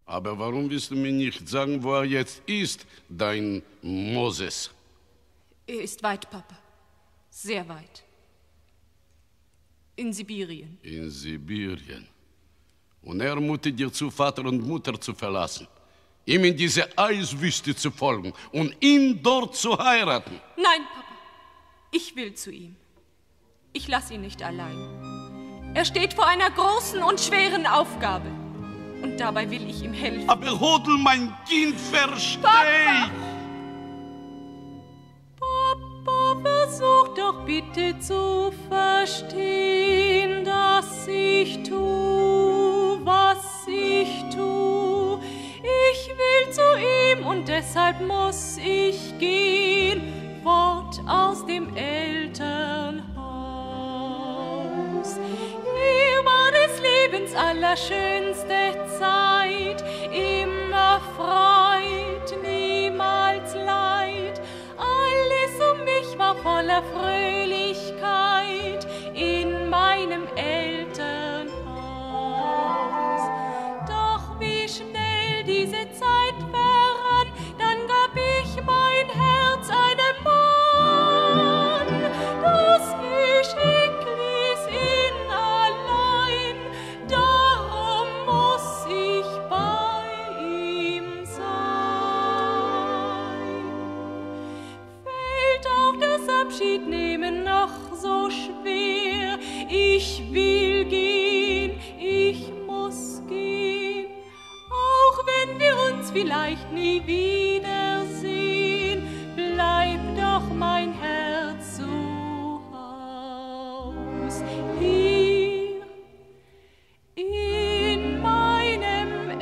Aber warum willst du mir nicht sagen, wo er jetzt ist, dein Moses? Er ist weit, Papa. Sehr weit. In Sibirien. In Sibirien. Und er mutet dir zu, Vater und Mutter zu verlassen, ihm in diese Eiswüste zu folgen und ihn dort zu heiraten. Nein, Papa. Ich will zu ihm. Ich lasse ihn nicht allein. Er steht vor einer großen und schweren Aufgabe. Und dabei will ich ihm helfen. Aber Hodel, mein Kind, versteh! Papa, versuch doch bitte zu verstehen, dass ich tu, was ich tu. Ich will zu ihm und deshalb muss ich gehen, fort aus dem Elternhaus. Hier war des Lebens allerschönste Zeit, immer Freud, niemals Leid. Alles um mich war voller Fröhlichkeit in meinem Elternhaus. Doch wie schnell diese Zeit verrann, dann gab ich mein Herz einem Mann. Das Geschick ließ ihn allein, darum muss ich bei ihm sein. Fällt auch das Abschiednehmen noch so schwer, ich will gehen, ich muss gehen, auch wenn wir uns vielleicht nie wiedersehen, bleibt doch mein Herz zu Haus. Hier in meinem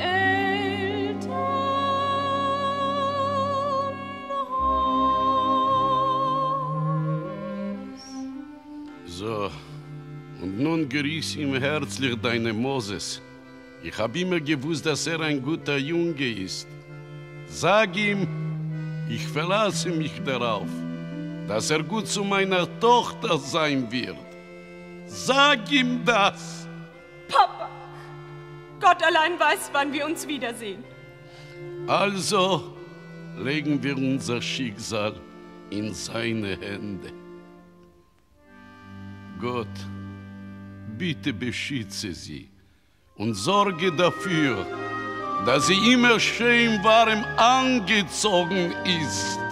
Elternhaus. So, und nun grüß ihm herzlich deine Moses. Ich habe immer gewusst, dass er ein guter Junge ist. Sag ihm, ich verlasse mich darauf, dass er gut zu meiner Tochter sein wird. Sag ihm das. Papa, Gott allein weiß, wann wir uns wiedersehen. Also legen wir unser Schicksal in seine Hände. Gott, bitte beschütze sie und sorge dafür, dass sie immer schön warm angezogen ist.